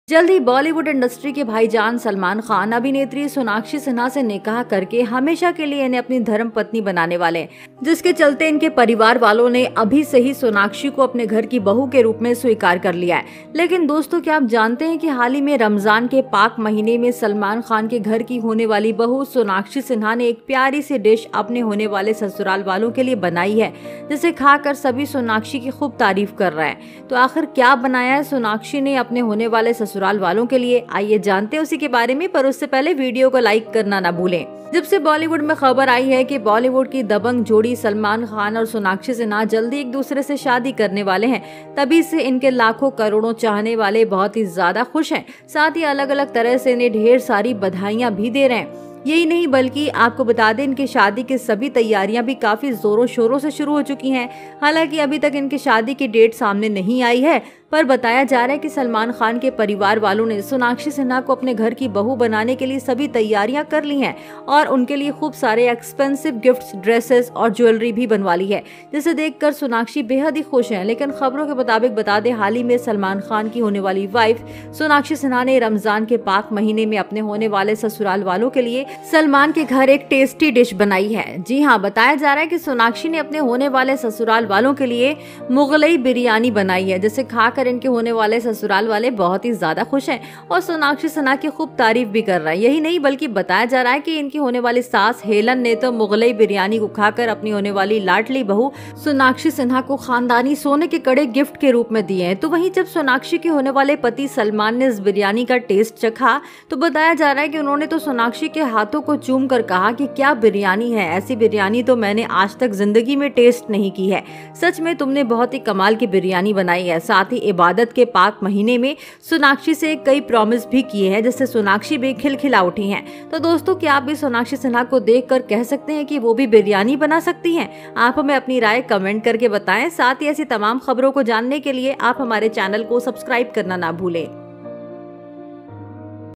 जल्द ही बॉलीवुड इंडस्ट्री के भाईजान सलमान खान अभिनेत्री सोनाक्षी सिन्हा से निकाह करके हमेशा के लिए इन्हें अपनी धर्म पत्नी बनाने वाले हैं, जिसके चलते इनके परिवार वालों ने अभी से ही सोनाक्षी को अपने घर की बहू के रूप में स्वीकार कर लिया है। लेकिन दोस्तों, क्या आप जानते हैं कि हाल ही में रमजान के पाक महीने में सलमान खान के घर की होने वाली बहू सोनाक्षी सिन्हा ने एक प्यारी सी डिश अपने होने वाले ससुराल वालों के लिए बनाई है, जिसे खाकर सभी सोनाक्षी की खूब तारीफ कर रहे हैं। तो आखिर क्या बनाया है सोनाक्षी ने अपने होने वाले ससुराल वालों के लिए, आइए जानते हैं उसी के बारे में। पर उससे पहले वीडियो को लाइक करना ना भूलें। जब से बॉलीवुड में खबर आई है कि बॉलीवुड की दबंग जोड़ी सलमान खान और सोनाक्षी सिन्हा जल्दी एक दूसरे से शादी करने वाले हैं, तभी से इनके लाखों करोड़ों चाहने वाले बहुत ही ज्यादा खुश हैं। साथ ही अलग अलग तरह से इन्हें ढेर सारी बधाइयां भी दे रहे हैं। यही नहीं बल्कि आपको बता दें, इनकी शादी की सभी तैयारियां भी काफी जोरों शोरों से शुरू हो चुकी हैं। हालांकि अभी तक इनकी शादी की डेट सामने नहीं आई है, पर बताया जा रहा है कि सलमान खान के परिवार वालों ने सोनाक्षी सिन्हा को अपने घर की बहू बनाने के लिए सभी तैयारियां कर ली हैं और उनके लिए खूब सारे एक्सपेंसिव गिफ्ट्स, ड्रेसेस और ज्वेलरी भी बनवा ली है, जिसे देखकर सोनाक्षी बेहद ही खुश हैं। लेकिन खबरों के मुताबिक बता दें, हाल ही में सलमान खान की होने वाली वाइफ सोनाक्षी सिन्हा ने रमजान के पाक महीने में अपने होने वाले ससुराल वालों के लिए सलमान के घर एक टेस्टी डिश बनाई है। जी हाँ, बताया जा रहा है कि सोनाक्षी ने अपने होने वाले ससुराल वालों के लिए मुगलई बिरयानी बनाई है, जिसे खाकर इनके होने वाले ससुराल वाले बहुत ही ज्यादा खुश हैं और सोनाक्षी सिन्हा की खूब तारीफ भी कर रहा है। यही नहीं बल्कि बताया जा रहा है कि इनकी होने वाली सास हेलन ने तो मुगलई बिरयानी को खाकर अपनी होने वाली लाडली बहू सोनाक्षी सिन्हा को खानदानी सोने के कड़े गिफ्ट के रूप में दिए हैं। तो वहीं जब सोनाक्षी के होने वाले पति सलमान ने इस बिरयानी का टेस्ट चखा, तो बताया जा रहा है कि उन्होंने तो सोनाक्षी के हाथों को चूम कर कहा कि क्या बिरयानी है, ऐसी बिरयानी तो मैंने आज तक जिंदगी में टेस्ट नहीं की है। सच में तुमने बहुत ही कमाल की बिरयानी बनाई है। साथ ही इबादत के पाक महीने में सोनाक्षी से कई प्रॉमिस भी किए हैं, जिससे सोनाक्षी भी खिलखिला उठी हैं। तो दोस्तों, क्या आप भी सोनाक्षी सिन्हा को देखकर कह सकते हैं कि वो भी बिरयानी बना सकती हैं? आप हमें अपनी राय कमेंट करके बताएं। साथ ही ऐसी तमाम खबरों को जानने के लिए आप हमारे चैनल को सब्सक्राइब करना ना भूलें।